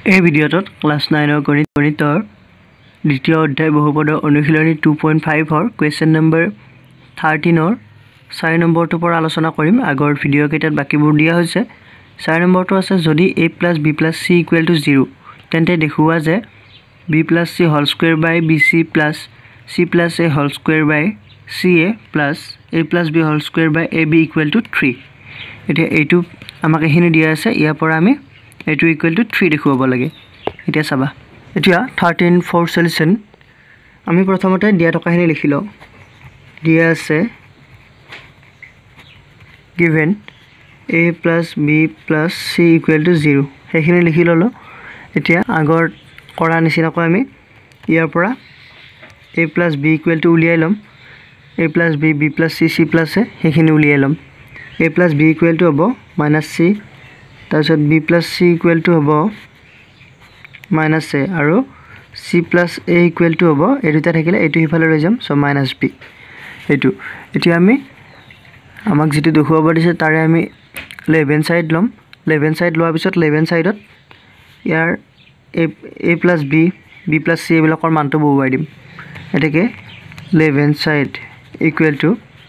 এই ভিডিঅ'টোত ক্লাছ 9 গণিতৰ দ্বিতীয় অধ্যায় বহুপদৰ অনুশীলনী 2.5 কুৱেশ্যন নম্বৰ 13 4 নম্বৰটোৰ পৰা আলোচনা কৰিম। আগৰ ভিডিঅ' কেইটাত বাকিবোৰ দিয়া হৈছে। 4 নম্বৰটো আছে যদি a + b + c = 0 তেন্তে দেখুৱা যে b + c whole square by bc + c + a whole square by ca + a + b whole square by ab = 3। এতিয়া এইটো আমাক এখিনি দিয়া আছে, ইয়াৰ পৰা আমি এইটো = 3 দেখুৱাব লাগে। এতিয়া চাবা, এতিয়া 13 সলিউশন আমি প্ৰথমতে দিয়া টকাখিনি লিখি লওঁ। দিয়া আছে given a + b + c = 0 সেইখিনি লিখি ললো। এতিয়া আগৰ কৰা নিচিনাকৈ আমি ইয়াৰ পৰা a + b = উলিয়াই লম। a + b b + c c + a সেইখিনি উলিয়াই লম। a + b = হ'ব -c, তাৰপিছত b + c = হ'ব -a আৰু c + a = হ'ব এই দুটা থাকিলে এইটো হিফালে লৈ যাম, সো -b এইটো। এতিয়া আমি আমাক যেটো দেখুৱাব দিছে তাৰে আমি লেফট হ্যান্ড সাইড লম। লেফট হ্যান্ড সাইড লোৱাৰ পিছত লেফট হ্যান্ড সাইডত ইয়াৰ a + b b + c এইবিলাকৰ মানটো বহুৱাই দিম। এটাকে লেফট হ্যান্ড সাইড =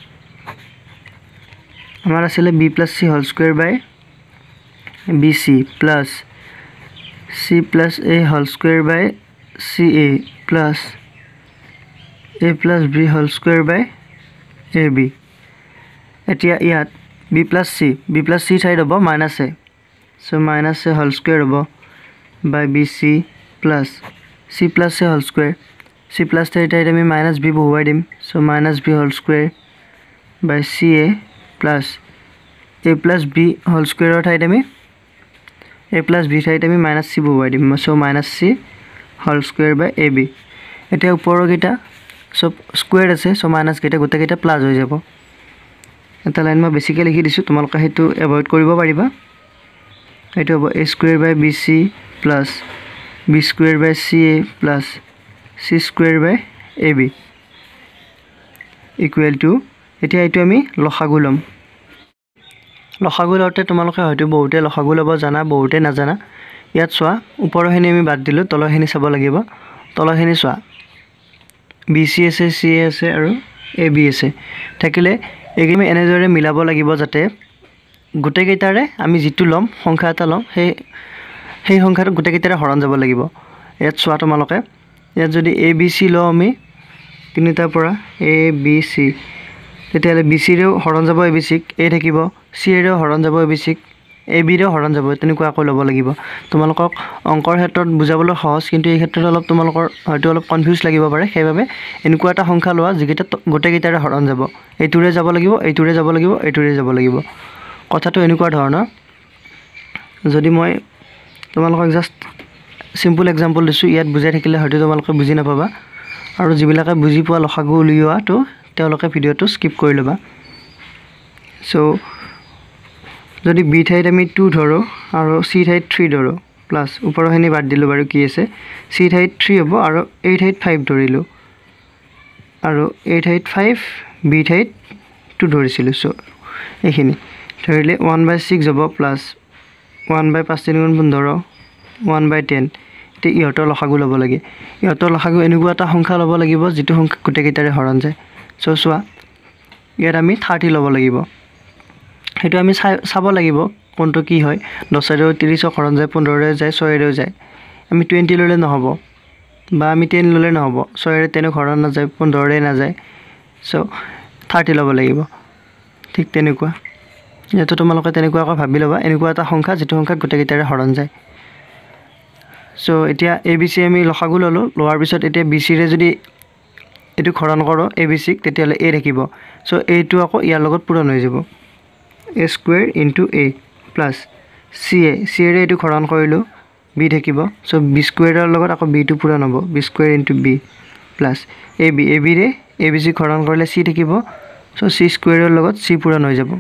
আমাৰ আছিল b + c whole square by bc plus c plus a whole square by ca plus a plus b whole square by ab। এতিয়া ইয়াত b plus c side হ'ব -a, so -a whole square হ'ব by bc plus c plus a whole square, c plus a ঠাইত আমি -b বহুৱাই দিম, so -b whole square by ca plus a plus b whole square ঠাইত আমি a plus b ঠাইত আমি -c বহুৱাই দিম, so -c whole square by ab। এতিয়া ওপৰৰ কেইটা সব স্কয়াৰ আছে, so মাইনাস কেইটা গোটেই কেইটা প্লাস হৈ যাব। এটা লাইন মই বেছিকৈ লিখি দিছো, তোমালোকে হেতু এভয়েড কৰিব পাৰিবা। এটো হ'ব a square by bc plus b square by ca plus c square by ab equal to, এতিয়া এইটো আমি লসাগু লম। লসাগু লওঁতে তোমালোকে হয়তো বহুতে লসাগু লব জানা, বহুতে নাজানা। ইয়াত চোৱা ওপৰখিনি আমি বাদ দিলো, তলৰখিনি চাব লাগিব। তলৰখিনি চোৱা BC আছে, CA আছে আৰু AB আছে। থাকিলে এইখিনি আমি এনেদৰে মিলাব লাগিব যাতে গোটেই কেইটাৰে আমি যেটো লম সংখ্যা এটা লম, সেই সংখ্যাটো গোটেই কেইটাৰে হৰণ যাব লাগিব। ইয়াত চোৱা তোমালোকে, ইয়াত যদি ABC লওঁ আমি তিনিটাৰ পৰা ABC, তেতিয়াহ'লে BC ৰেও হৰণ যাব ABC ক, A থাকিব, C ৰেও হৰণ যাব ABC ক, AB ৰেও হৰণ যাব, তেনেকুৱাকৈ ল'ব লাগিব। তোমালোকক অংকৰ ক্ষেত্ৰত বুজাবলৈ সহজ, কিন্তু এই ক্ষেত্ৰত অলপ তোমালোকৰ হয়তো অলপ কনফিউজ লাগিব পাৰে। সেইবাবে এনেকুৱা এটা সংখ্যা লোৱা যিকেইটা গোটেই কেইটাৰে হৰণ যাব। এইটোৰে যাব লাগিব, এইটোৰে যাব লাগিব, এইটোৰে যাব লাগিব। কথাটো এনেকুৱা ধৰণৰ, যদি মই তোমালোকক জাস্ট সিম্পল এক্সাম্পল দিছো, ইয়াত বুজাই থাকিলে হয়তো তোমালোকে বুজি নাপাবা, আৰু যিবিলাকে বুজি পোৱা লসাগু উলিওৱাটো তেওঁলোকে ভিডিঅ'টো স্কিপ কৰি ল'বা। সো যদি b ঠাইত আমি 2 ধৰো আৰু c ঠাইত 3 ধৰো, প্লাস ওপৰখিনি বাদ দিলো বাৰু কি আছে, c ঠাইত 3 হ'ব আৰু a ঠাইত 5 ধৰিলো, আৰু a ঠাইত 5 b ঠাইত 2 ধৰিছিলো। সো এইখিনি ধৰিলে 1/6 হ'ব প্লাস 1/5 × 15 1/10। তে ইহতৰ লসাগু ল'ব লাগে। ইহতৰ লসাগু এনেকুৱা এটা সংখ্যা ল'ব লাগিব যেটো সংখ্যা গোটেই কেইটাৰে হৰণ যায়। সো চোৱা ইয়াত আমি 30 ল'ব লাগিব। হেতু আমি চাব লাগিব কোনটো কি হয়। 10 ৰে 30 হৰণ যায়, 15 ৰে যায়, 6 ৰে যায়। আমি 20 ললে নহব, বা আমি 10 ললে নহব, 6 ৰে 10 হৰণ না যায়, 15 ৰে না যায়। সো 30 ল'ব লাগিব। ঠিক তেনেকুৱা ইয়াতো তোমালোকে তেনেকুৱাকৈ ভাবি লবা, এনেকুৱা এটা সংখ্যা যেটো সংখ্যা গোটেই কেইটাৰে হৰণ যায়। সো এতিয়া ABC আমি লসাগু ললো, লোৱাৰ পিছত এতিয়া BC ৰে যদি এটো হৰণ কৰো ABC ক, তেতিয়ালে A থাকিব। সো A টো আকৌ ইয়াৰ লগত পূৰণ হৈ যাব, a square into a plus c ৰে এটো হৰণ কৰিলো, b থাকিব। সো b square ৰ লগত আকৌ b টো পূৰণ হ'ব, b square into b plus ab ৰে abc হৰণ কৰিলে c থাকিব। সো c square ৰ লগত c পূৰণ হৈ যাব,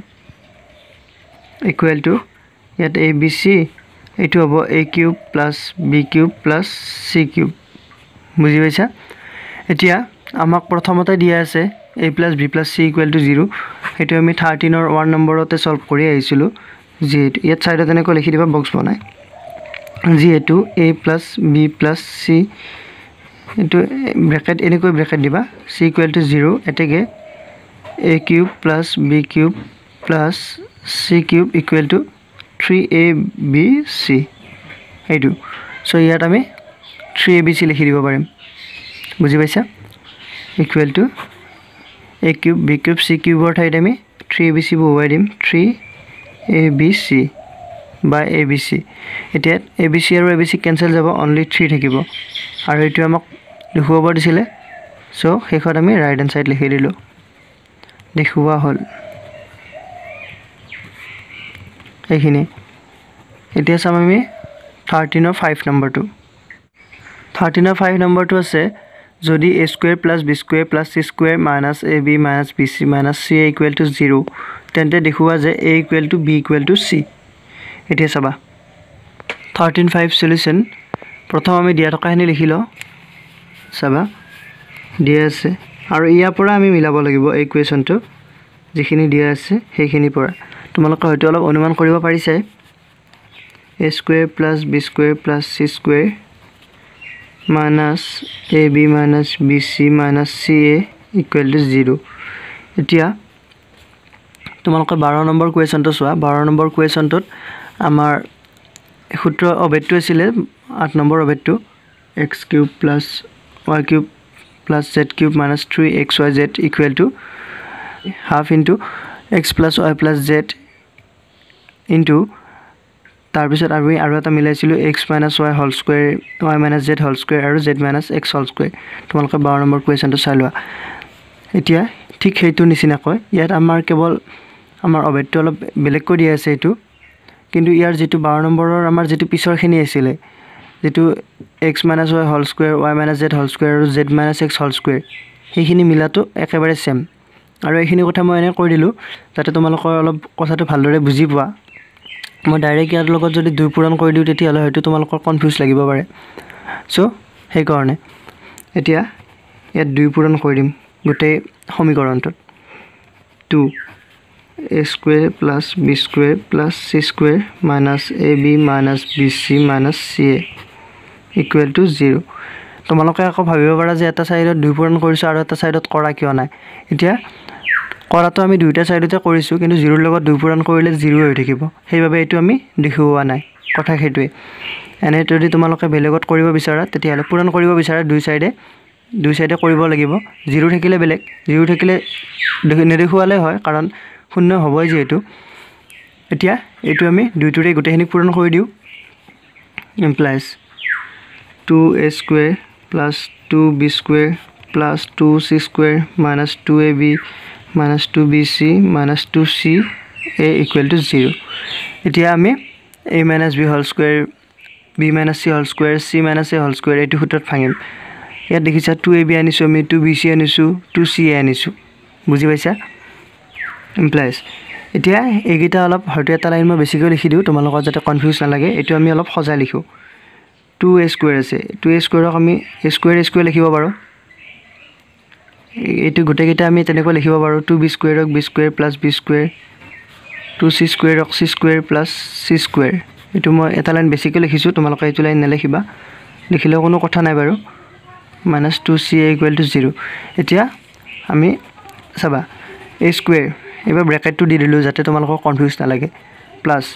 equal to ইয়াত abc এটো হ'ব a³ plus b³ plus c³। বুজি পাইছা? এতিয়া আমাক প্ৰথমতে দিয়া আছে a plus b plus c = 0। হেতু আমি 13 ৰ 1 নম্বৰতে সলভ কৰি আহিছিলো। যে ইয়াত সাইডত এনেকৈ লিখি দিবা বক্স বনাই যিহেতু a plus b plus c এইটো ব্ৰেকেট এনেকৈ ব্ৰেকেট দিবা c equal to 0 এতেকে a cube plus b cube plus c cube equal to 3abc এইটো সো ইয়াত আমি 3abc লিখি দিব পাৰিম বুজি পাইছা equal to a cube b cube c cube or ঠাইত আমি 3abc বহুৱাই দিম 3abc by abc এতিয়া abc আৰু abc কেনসেল যাব only 3 থাকিব আৰু এটো আমাক লিখুৱাব দিছিলে সো হেখত আমি ৰাইট হ্যান্ড সাইড লিখি দিলো দেখুৱা হল এইখিনি এতিয়া চাম আমি 13 অৰ 5 নম্বৰটো 13 অৰ 5 নম্বৰটো আছে যদি a square plus b square plus c square minus ab minus bc minus c equal to 0 তেন্তে দেখুৱা যে a equal to b equal to c এতিয়া চাবা 13 5 সলিউশন প্ৰথম আমি দিয়া টকাখিনি লিখিলো চাবা দিয়া আছে আৰু ইয়া পৰা আমি মিলাব লাগিব এই ইকুৱেচনটো যিখিনি দিয়া আছে সেইখিনি পৰা তোমালোকে হয়তো অলপ অনুমান কৰিব পাৰিছে a square plus b square plus c square minus ab minus bc minus ca equal to 0 এতিয়া তোমালোকে 12 নম্বৰ কোৱেচনটো চোৱা 12 নম্বৰ কোৱেচনটোত আমাৰ সূত্ৰ অবেটো আছিল 8 নম্বৰ অবেটো x cube plus y cube plus z cube minus 3xyz equal to half into x plus y plus z into তাৰ পিছত আমি আৰু এটা মিলাইছিলো x minus y whole square y minus z whole square আৰু z minus x whole square তোমালোকে 12 number কোৱেচনটো চাই লোৱা এতিয়া ঠিক হেইটো নিচিনা কয় ইয়াত আমাৰ কেৱল আমাৰ অবেটো অলপ বেলেগ কৰি দিয়া আছে এটো কিন্তু ইয়াৰ যেটো 12 নম্বৰৰ আমাৰ যেটো পিছৰখিনি আছিল যেটো x minus y whole square y minus z whole square আৰু z minus x whole square হেখিনি মিলাটো একেবাৰে সেম আৰু এইখিনি কথা মই এনে কৈ দিলো যাতে তোমালোকৰ অলপ কথাটো ভালদৰে বুজি পোৱা মই ডাইৰেক্ট ইয়াৰ লগত যদি দুই পূৰণ কৰি দিও তেতিয়ালে হয়তো তোমালোকৰ কনফিউজ লাগিব পাৰে সো হেই কাৰণে এতিয়া ইয়াত দুই পূৰণ কৰি দিম গোটেই সমীকৰণটোত 2 a square plus b square plus c square minus ab minus bc minus ca equal to 0 তোমালোকে আকৌ ভাবিব পাৰা যে এটা সাইডত দুই পূৰণ কৰিছো আৰু এটা সাইডত কৰা কিয় নাই এতিয়া কৰাটো আমি দুইটা সাইডতে কৰিছো কিন্তু 0 ৰ লগত দুই পূৰণ কৰিলে 0 হৈ থাকিব সেইভাবে এটো আমি দেখুৱা নাই কথা হেতুৱে এনে যদি তোমালোকে বেলেগত কৰিব বিচাৰা তেতিয়ালে পূৰণ কৰিব বিচাৰা দুই সাইডে কৰিব লাগিব 0 থাকিলে বেলেগ 0 থাকিলে নেদেখুৱালে হয় কাৰণ শূন্য হ'বই যেহেতু এতিয়া এটো আমি দুইটোৰে গোটেইখিনি পূৰণ কৰি দিও implies 2a square plus 2b square plus 2c square minus 2ab minus 2bc minus 2ca equal to 0 এতিয়া আমি a minus b whole square b minus c whole square c minus a whole square এটো সূত্ৰত ভাঙিম ইয়াত দেখিছা 2ab আনিছো আমি 2bc আনিছো 2ca আনিছো বুজি পাইছা implies এতিয়া এইগিটা অলপ হয়তো এটা লাইন মই বেছিকৈ লিখি দিও তোমালোকৰ যাতে কনফিউজ না লাগে এটো আমি অলপ সজাই লিখো 2a square আছে 2a square ক আমি a square লিখিব পাৰো এটো গোটেইটা আমি তেনেকৈ লিখিব পাৰো 2b square ক b square plus b square 2c square ক c square plus c square এটো মই এটা লাইন বেছিকৈ লিখিছো তোমালোকে এটো লাইন নেলিখিবা লিখিলে কোনো কথা নাই বাৰু minus 2ca equal to 0 এতিয়া আমি চাবা a square এবাৰ ব্র্যাকেটটো দি দিলো যাতে তোমালোকৰ কনফিউজ না লাগে প্লাস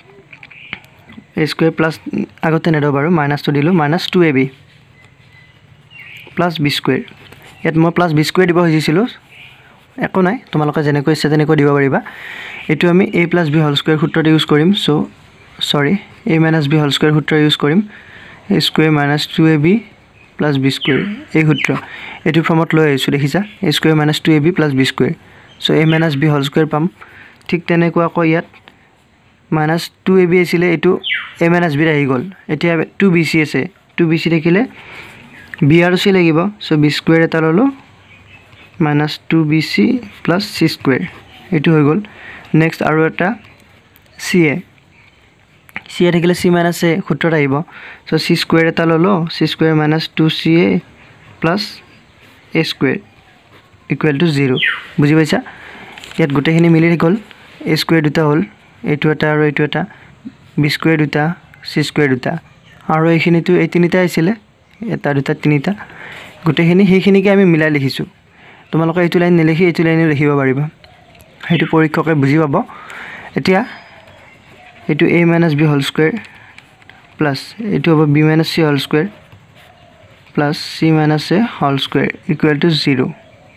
a square plus আগতে নেদ বাৰু মাইনাসটো দিলো minus 2ab plus b square ইয়াত মই plus b square দিব হৈছিল একো নাই তোমালোকে যেনেকৈ ইচ্ছা তেনেকৈ দিব পাৰিবা এটো আমি a plus b whole square সূত্ৰটো ইউজ কৰিম so sorry a minus b whole square সূত্ৰ ইউজ কৰিম a square minus 2ab plus b square এই সূত্ৰ এটো ফৰ্মত লৈ আইছো দেখিছা a square minus 2ab plus b square so a minus b whole square পাম ঠিক তেনেকৈ আকৌ ইয়াত minus 2ab আছিল এটো a minus b আহি গল এতিয়া 2bc আছে 2bc দেখিলে b আৰু c লাগিব so b square এটা ললো minus 2bc plus c square এটো হৈ গল নেক্সট আৰু এটা ca থাকিলে c minus a সূত্ৰত আহিব so c square এটা ললো c square minus 2ca plus a square equal to 0 বুজি পাইছা ইয়াত গোটেইখিনি মিলি গল a square দুটা হল এটো এটা আৰু এটো এটা b square দুটা c square দুটা আৰু এইখিনিতো এই তিনিটা আছিলে এটা দুটা তিনিটা গোটেইখিনি সেইখিনিকে আমি মিলাই লিখিছোঁ তোমালোকে এইটো লাইন নিলিখি এইটো লাইনে লিখিব পাৰিবা সেইটো পৰীক্ষকে বুজি পাব এতিয়া এইটো a - b whole square plus এইটো হ'ব b - c whole square plus c - a whole square equal to 0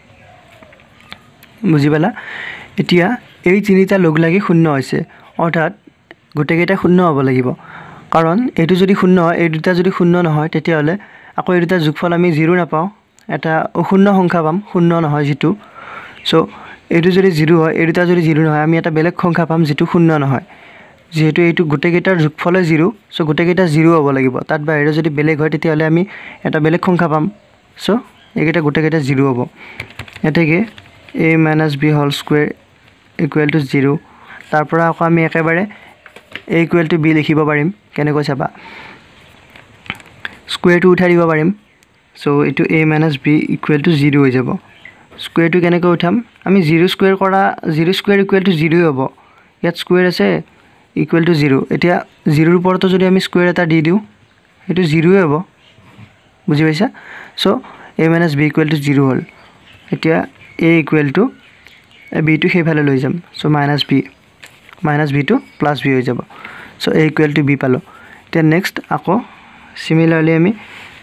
বুজি পালা এতিয়া এই তিনিটা লগ লাগি শূন্য হৈছে অৰ্থাৎ গোটেইকেইটা শূন্য হ'ব লাগিব কাৰণ এইটো যদি শূন্য হয় এই দুটা যদি শূন্য নহয় তেতিয়া হলে আকৌ এই দুটা যোগফল আমি 0 নাপাওঁ এটা অশূন্য সংখ্যা পাম শূন্য নহয় যেটো সো এইটো যদি 0 হয় এই দুটা যদি 0 নহয় আমি এটা বেলেগ সংখ্যা পাম যেটো শূন্য নহয় যেহেতু এইটো গোটেইকেইটাৰ যোগফলে 0 সো গোটেইকেইটা 0 হ'ব লাগিব তাত বাহিৰে যদি বেলেগ হয় তেতিয়া হলে আমি এটা বেলেগ সংখ্যা পাম সো এইকেইটা গোটেইকেইটা 0 হ'ব এতেকে a - b whole square equal to 0 তাৰ পৰা আকৌ আমি একেবাৰে a ইকুৱেল টু b লিখিব পাৰিম কেনেকৈ চাবা স্কয়াৰটো উঠাই দিব পাৰিম সো এটো a - b ইকুৱেল টু 0 হৈ যাব স্কয়াৰটো কেনেকৈ উঠাম আমি 0 স্কয়াৰ কৰা 0 স্কয়াৰ ইকুৱেল টু 0 হ'ব ইয়াত স্কয়াৰ আছে ইকুৱেল টু 0 এতিয়া 0 ৰ ওপৰতো যদি আমি স্কয়াৰ এটা দি দিও এটো 0 হ'ব বুজি পাইছা so a - b equal to 0 হ'ল এতিয়া a equal to b to সেইফালে লৈ যাম সো -b টু +b হৈ যাব so a equal to b পালো এতিয়া নেক্সট আকৌ similarly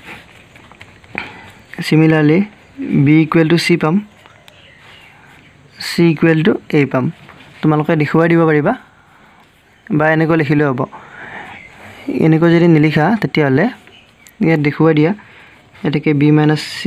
b equal to c পাম c ইকুৱেল টু a পাম তোমালোকে দেখুৱাই দিব পাৰিবা বা এনেকৈ লিখিলে হ'ব এনেকৈ যদি নিলিখা তেতিয়া হলে ইয়াত দেখুৱাই দিয়া এটাকে b - c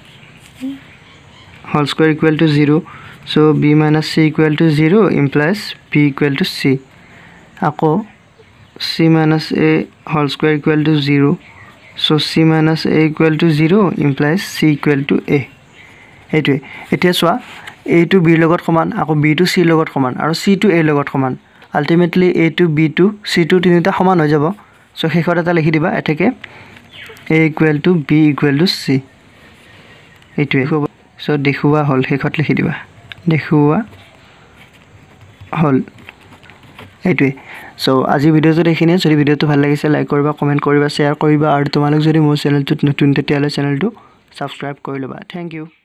whole square equal to 0 so b - c equal to 0 implies b equal to c আকৌ c - a whole square equal to 0 so c - a equal to 0 implies c equal to a এইটোৱে এতিয়া চোৱা a to b লগত সমান আকৌ b to c লগত সমান আৰু c টু a লগত সমান ultimately a to b to c to তিনিটা সমান হৈ যাব সো শেষত এটা লিখি দিবা এটাকে a equal to b equal to c এইটোৱে সো দেখুৱা হল শেষত লিখি দিবা দেখুৱা হল এইটোৱে সো আজি ভিডিওটো দেখিনে যদি ভিডিওটো ভাল লাগিছে লাইক কৰিবা কমেন্ট কৰিবা শেয়াৰ কৰিবা আৰু তোমালোক যদি মোৰ চেনেলটোত নতুন তেতিয়ালে চেনেলটো সাবস্ক্ৰাইব কৰি লবা থ্যাংক ইউ